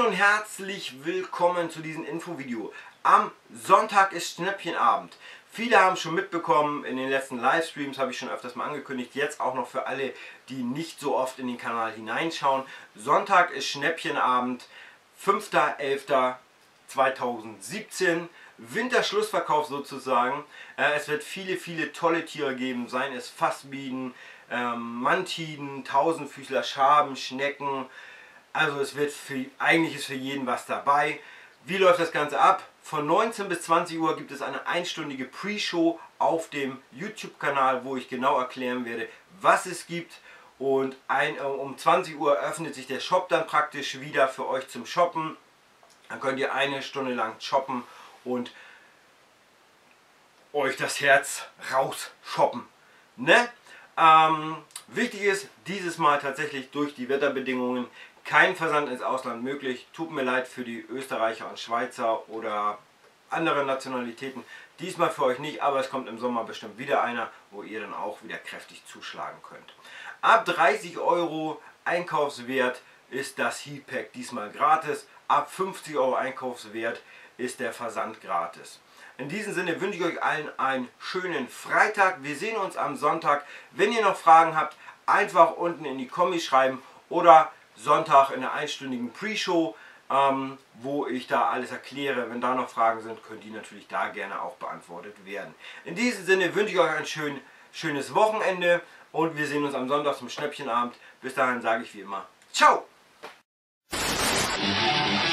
und herzlich willkommen zu diesem Infovideo. Am Sonntag ist Schnäppchenabend. Viele haben schon mitbekommen, in den letzten Livestreams habe ich schon öfters mal angekündigt, jetzt auch noch für alle, die nicht so oft in den Kanal hineinschauen. Sonntag ist Schnäppchenabend, 5.11.2017, Winterschlussverkauf sozusagen. Es wird viele tolle Tiere geben, seien es Fassbienen, Mantiden, Tausendfüßler, Schaben, Schnecken. Also es wird eigentlich ist für jeden was dabei. Wie läuft das Ganze ab? Von 19 bis 20 Uhr gibt es eine einstündige Pre-Show auf dem YouTube-Kanal, wo ich genau erklären werde, was es gibt. Und um 20 Uhr öffnet sich der Shop dann praktisch wieder für euch zum Shoppen. Dann könnt ihr eine Stunde lang shoppen und euch das Herz raus shoppen. Ne? Wichtig ist, dieses Mal tatsächlich durch die Wetterbedingungen kein Versand ins Ausland möglich. Tut mir leid für die Österreicher und Schweizer oder andere Nationalitäten. Diesmal für euch nicht, aber es kommt im Sommer bestimmt wieder einer, wo ihr dann auch wieder kräftig zuschlagen könnt. Ab 30 Euro Einkaufswert ist das Heatpack diesmal gratis. Ab 50 Euro Einkaufswert ist der Versand gratis. In diesem Sinne wünsche ich euch allen einen schönen Freitag. Wir sehen uns am Sonntag. Wenn ihr noch Fragen habt, einfach unten in die Kommis schreiben oder Sonntag in der einstündigen Pre-Show, wo ich da alles erkläre. Wenn da noch Fragen sind, können die natürlich da gerne auch beantwortet werden. In diesem Sinne wünsche ich euch ein schönes Wochenende und wir sehen uns am Sonntag zum Schnäppchenabend. Bis dahin sage ich wie immer, ciao!